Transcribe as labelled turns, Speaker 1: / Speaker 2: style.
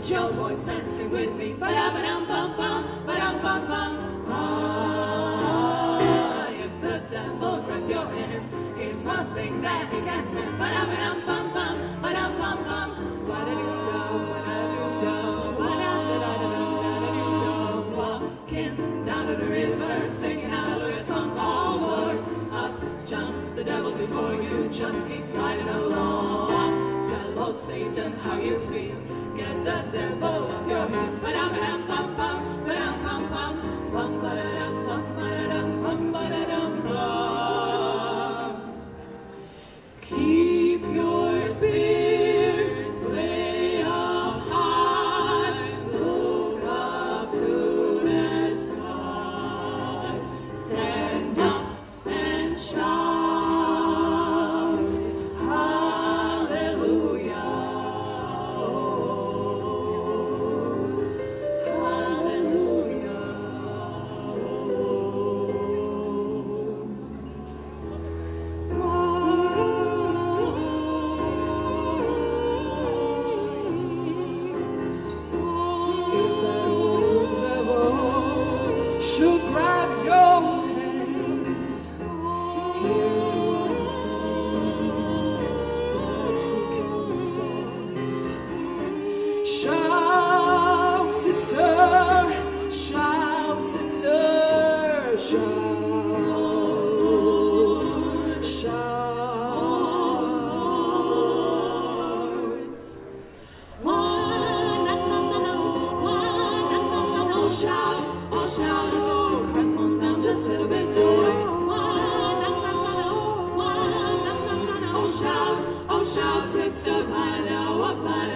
Speaker 1: Raise your voice and sing with me. Ba-da-ba-dum-bum-bum, ba-dum-bum-bum. Ah, if the devil grabs your hand, here's one thing that he can't stand. Ba-da-ba-dum-bum-bum, ba-dum-bum-bum. Ba-da-doo-do, ba-da-doo-do, ba-da-da-da-da-da-da-da-da-da. Walking down to the river, singing hallelujah song. Oh Lord, up jumps the devil before you. Just keep sliding along. Tell old Satan how you feel. Get the devil off your hands. Ba-dum-ba-dum-bum-bum, ba-dum-bum-bum, bum-ba-da-dum-bum, ba-da-dum-bum, ba-da-dum-bum. Keep your spirit way up high. Look up to that sky. Stand up and shout. Hallelujah. She'll grab your hand. Here's one thing that he can stand. Shout, sister, shout, sister, shout, shout. Shout, oh shout, oh come on down, just a little bit joy. Oh shout, sister, by now, what by